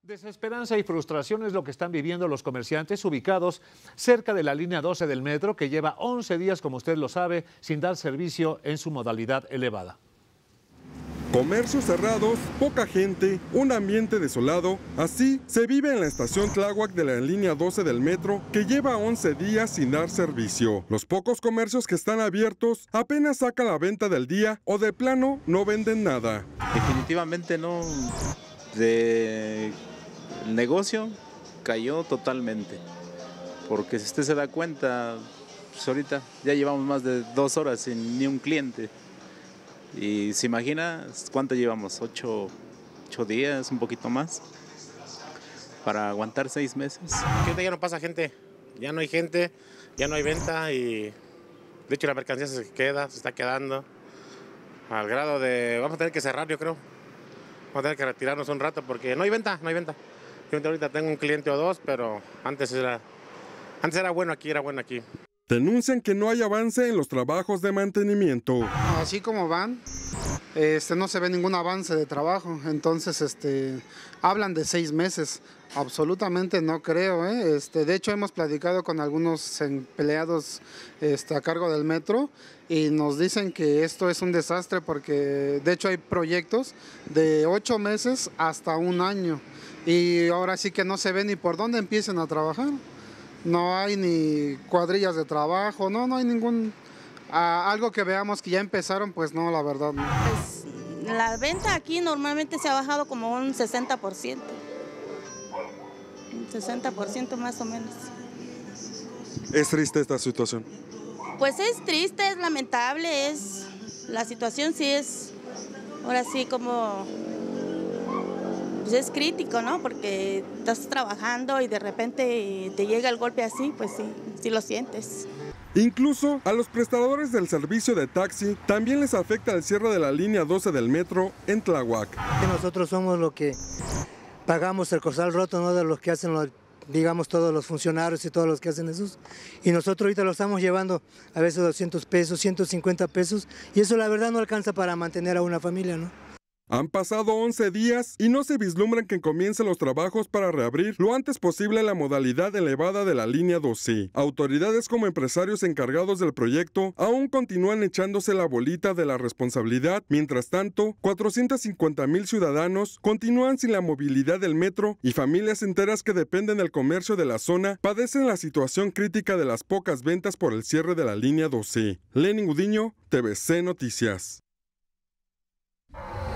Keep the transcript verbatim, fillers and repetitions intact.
Desesperanza y frustración es lo que están viviendo los comerciantes ubicados cerca de la línea doce del metro, que lleva once días, como usted lo sabe, sin dar servicio en su modalidad elevada. Comercios cerrados, poca gente, un ambiente desolado. Así se vive en la estación Tláhuac de la línea doce del metro, que lleva once días sin dar servicio. Los pocos comercios que están abiertos apenas sacan la venta del día o de plano no venden nada. Definitivamente no. De... El negocio cayó totalmente. Porque si usted se da cuenta, pues ahorita ya llevamos más de dos horas sin ni un cliente. Y se imagina cuánto llevamos, ocho, ocho días, un poquito más, para aguantar seis meses. Aquí ya no pasa gente, ya no hay gente, ya no hay venta y de hecho la mercancía se queda, se está quedando al grado de, vamos a tener que cerrar, yo creo. Vamos a tener que retirarnos un rato porque no hay venta, no hay venta. Yo ahorita tengo un cliente o dos, pero antes era, antes era bueno aquí, era bueno aquí. Denuncian que no hay avance en los trabajos de mantenimiento. Así como van, este, no se ve ningún avance de trabajo, entonces este, hablan de seis meses. Absolutamente no creo, ¿eh? este, de hecho hemos platicado con algunos empleados este, a cargo del metro y nos dicen que esto es un desastre porque de hecho hay proyectos de ocho meses hasta un año y ahora sí que no se ve ni por dónde empiecen a trabajar. No hay ni cuadrillas de trabajo, no, no hay ningún... Ah, algo que veamos que ya empezaron, pues no, la verdad no. Pues la venta aquí normalmente se ha bajado como un sesenta por ciento. Un sesenta por ciento más o menos. ¿Es triste esta situación? Pues es triste, es lamentable, es... La situación sí es, ahora sí como... Pues es crítico, ¿no? Porque estás trabajando y de repente te llega el golpe así, pues sí, sí lo sientes. Incluso a los prestadores del servicio de taxi también les afecta el cierre de la línea doce del metro en Tláhuac. Nosotros somos los que pagamos el costal roto, ¿no? De los que hacen, los, digamos, todos los funcionarios y todos los que hacen esos. Y nosotros ahorita lo estamos llevando a veces doscientos pesos, ciento cincuenta pesos, y eso la verdad no alcanza para mantener a una familia, ¿no? Han pasado once días y no se vislumbran que comiencen los trabajos para reabrir lo antes posible la modalidad elevada de la línea doce. Autoridades como empresarios encargados del proyecto aún continúan echándose la bolita de la responsabilidad. Mientras tanto, cuatrocientos cincuenta mil ciudadanos continúan sin la movilidad del metro y familias enteras que dependen del comercio de la zona padecen la situación crítica de las pocas ventas por el cierre de la línea doce. Lenin Gudiño, T V C Noticias.